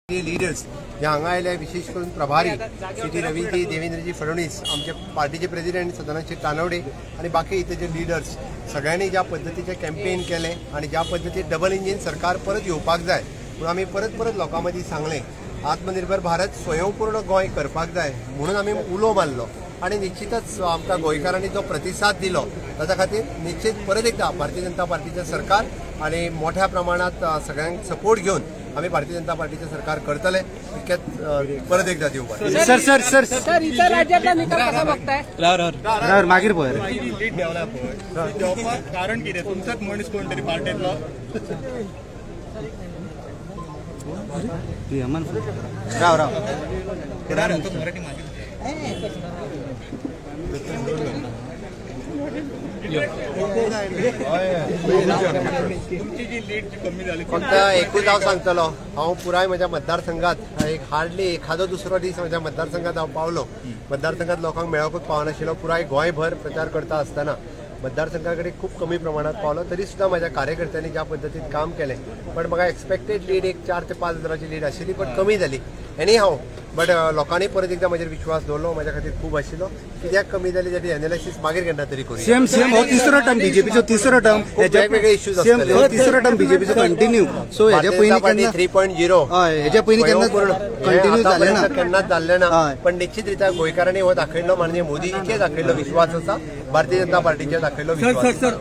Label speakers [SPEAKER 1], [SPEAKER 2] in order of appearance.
[SPEAKER 1] leaders जे हांगा आयले विशेष करून प्रभारी श्री रवीजी देवेंद्रजी फडणवीस आमचे पार्टीचे प्रेसिडेंट सदानंद तानवडे आणि बाकी इथेचे लीडर्स सगळ्यांनी ज्या पद्धतीचे कॅम्पेन केले आणि ज्या पद्धतीने डबल इंजिन सरकार परत येवपाक जाय म्हणून आम्ही परत लोकांमध्ये सांगले आत्मनिर्भर भारत स्वयंपूर्ण गोय करपाक जाय म्हणून आम्ही उलो मारलो आणि निश्चितच आमकां गोंयकारांनी जो प्रतिसाद दिलो ताच्या खातीर निश्चित परत एकदा भारतीय जनता पार्टीचे सरकार आणि मोठ्या प्रमाणात सगळ्यांक सपोर्ट घेऊन आम्ही भारतीय जनता पार्टीचे सरकार करतले इतक्यात परत एकदा दिवपाक
[SPEAKER 2] सर इतर राज्यातला निकाल कसा बघताय
[SPEAKER 3] मागीर पळय
[SPEAKER 4] लीड देवला पळय देवपाक कारण कितें तुमचोच मनीस कोण तरी पार्टीतलो तुमची जी लीड कमी झाली
[SPEAKER 1] फक्त एकूच हांव सांगतलो हांव पुराय म्हज्या मतदारसंघात एक हार्डली एखादो दुसरो दीस म्हज्या मतदारसंघात हांव पावलो मतदारसंघात लोकांक मेळोकूच पावनाशिल्लो पुराय गोंयभर प्रचार करता आसतना मतदारसंघाकडे खूप कमी प्रमाणात पावलो तरी सुद्धा माझ्या कार्यकर्त्यांनी ज्या पद्धतीत काम केले पण म्हाका एक्सपेक्टेड लीड एक 4 ते 5 हजाराची लीड आशिल्ली पण कमी जाली एनी हांव बट लोकांनी परत एकदा म्हजेर विश्वास दवरलो म्हज्या खातीर खूब आशिल्लो कित्याक कमी जाली त्याची एनालिसीस मागीर केन्ना तरी करूया
[SPEAKER 3] सीएम हो तिसरो टर्म बीजेपीचो तिसरो टर्म
[SPEAKER 1] वेगवेगळे इश्यूज
[SPEAKER 3] हो तिसरो टर्म बीजेपीचो कंटिन्यू सो हेच्या पयलीं
[SPEAKER 1] 3.0
[SPEAKER 3] हय हेच्या पयलीं केन्ना कंटिन्यू जालें ना
[SPEAKER 1] केन्नाच जाल्लें ना पण निश्चित रित्या गोंयकारांनी हो दाखयलो म्हणजे मोदीजीचे दाखयलो विश्वास आसा भारतीय जनता पार्टीचे दाखयलो विश्वास